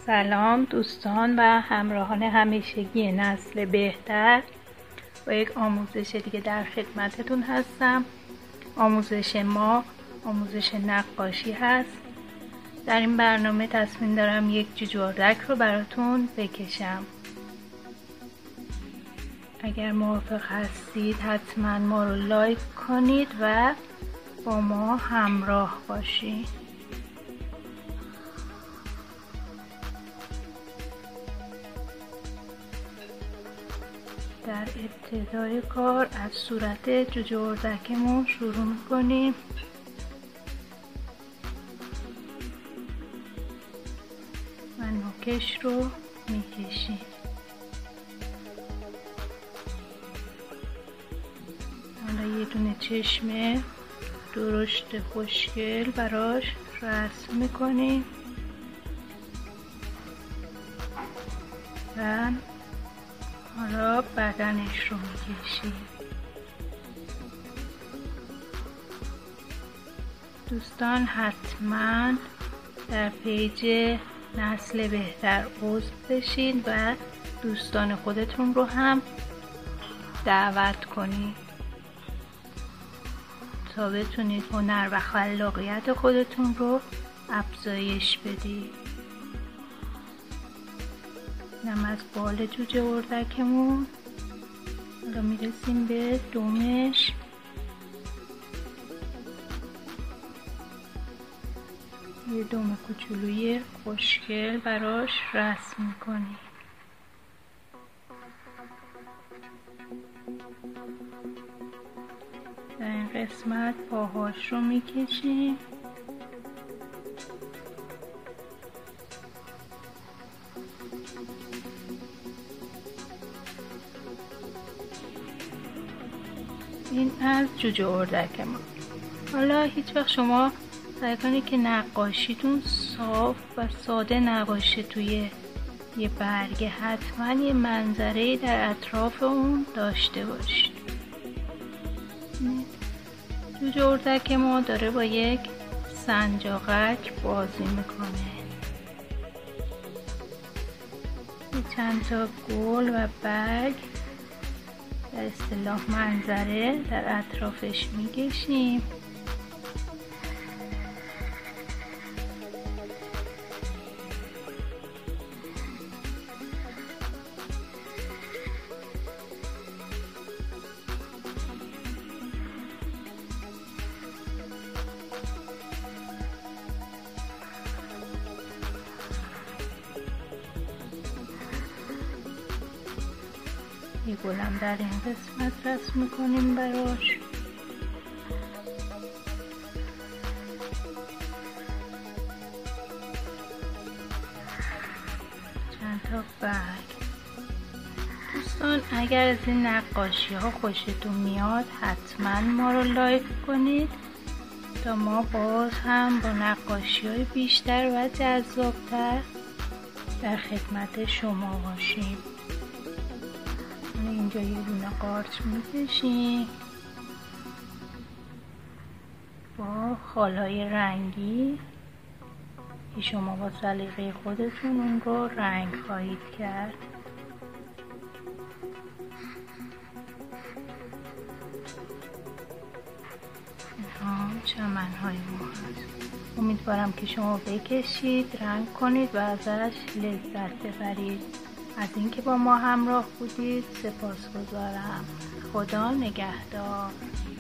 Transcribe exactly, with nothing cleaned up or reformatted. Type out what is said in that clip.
سلام دوستان و همراهان همیشگی نسل بهتر. با یک آموزش دیگه در خدمتتون هستم. آموزش ما آموزش نقاشی هست. در این برنامه تصمیم دارم یک جوجه اردک رو براتون بکشم. اگر موافق هستید حتما ما رو لایک کنید و با ما همراه باشید. در ابتدای کار از صورت جوجه اردکمون شروع میکنیم. و نوکش رو میکشیم. حالا یه دونه چشم درشت خوشگل براش رسم میکنیم و حالا بدنش رو میکشیم. دوستان حتما در پیج نسل بهتر عضو بشین و دوستان خودتون رو هم دعوت کنید تا بتونید هنر و خلاقیت خودتون رو افزایش بدید. اینم از بال جوجه اردکمون. حالا میرسیم به دومش. یه دوم کوچولوی خوشگل براش رسم میکنیم. در این قسمت پاهاش رو میکشیم. این از جوجه اردک ما. حالا هیچ وقت شما سعی کنید که نقاشیتون صاف و ساده نباشه. توی یه برگه حتما یه منظره در اطراف اون داشته باشید. جوجه اردک ما داره با یک سنجاقک بازی میکنه. چند تا گل و برگ در اصطلاح منظره در اطرافش میکشیم. یه گلم در این قسمت رسم میکنیم براش. چند تا برگ. دوستان اگر از این نقاشی ها خوشتون میاد حتما ما رو لایک کنید تا ما باز هم با نقاشی های بیشتر و جذابتر در خدمت شما باشیم. اینجا یه دونه قارچ میکشیم با خالهای رنگی که شما با سلیقه خودتون اون رو رنگ خواهید کرد. اینها چمنهای ما هست. امیدوارم که شما بکشید، رنگ کنید و ازش لذت ببرید. از اینکه با ما همراه بودید سپاسگزارم. خدا نگهدار.